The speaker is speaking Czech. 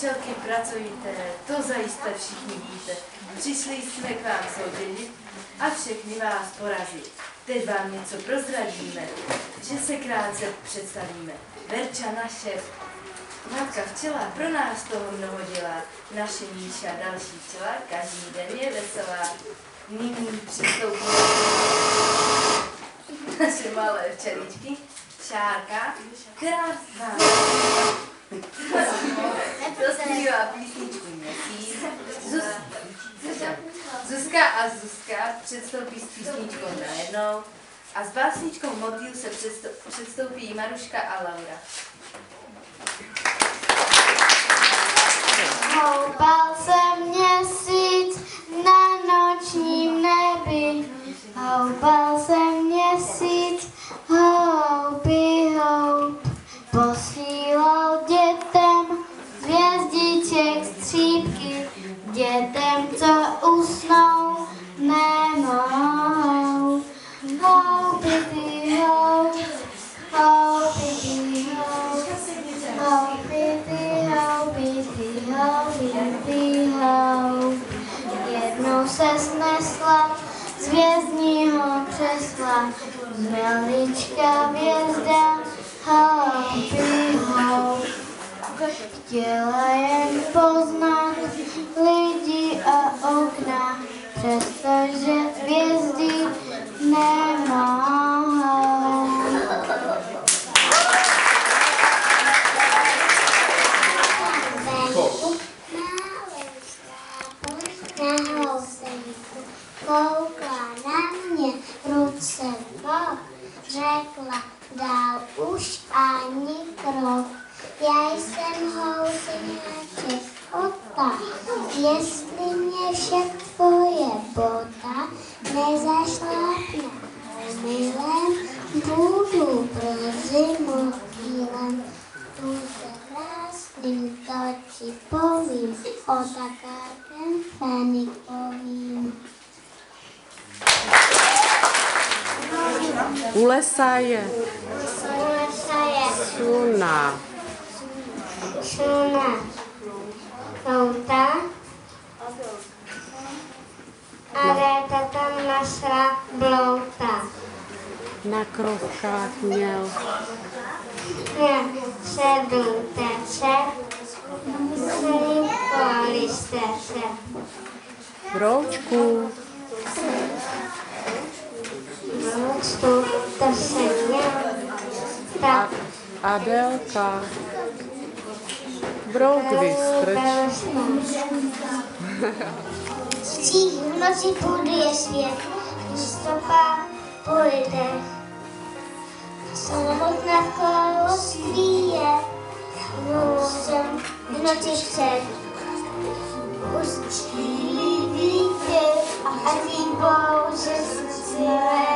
manželky pracujte, to zajisté všichni víte. Přišli jsme k vám soutěžit a všechny vás porazit. Teď vám něco prozradíme, že se krátce představíme. Verča naše matka včela pro nás toho mnoho dělá. Naše Míša další včela, každý den je veselá. Nyní přistoupíme naše malé včeličky, Šárka, která vám dospívá písničku Měsíc. Zuzka a Zuzka předstoupí s písničkou Najednou a s básničkou Motýl se předstoupí Maruška a Laura. Houpal se měsíc na nočním nebi, houpal se měsíc, houby houp, posílal dětem hvězdiček střípky, dětem, co usnou nemohou. Houby ty houp, houby ty houp, houby ty houby ty houby ty houp. Jednou se snesla z hvězdního křesla, maličká hvězda, houby houp. Chtěla jen poznat lidi a okna, přestože hvězdy nemohou. Venku na housenku koukla na mě, ruce bok, řekla, dál už ani krok. Já jsem houseňáček Ota, jestli mě však tvoje bota nezašlápne omylem, budu pro zimu chvílem. Tu se krásným to ti povím, Otakárkem Fenikovým. U lesa je Suna. Suna Kouta a Réta tam nasla blouta. Na krovkách měl Sedl teče, slípkovali jste se. broučku. Broučku, to jsem měl. Tak. Adelka. Brouk vystrč. Střích v noci buduje svět, stopa po lidech. Samotná kolo skvíje, jsem v noci chce. Ustřílí vítr a tím pouze srdce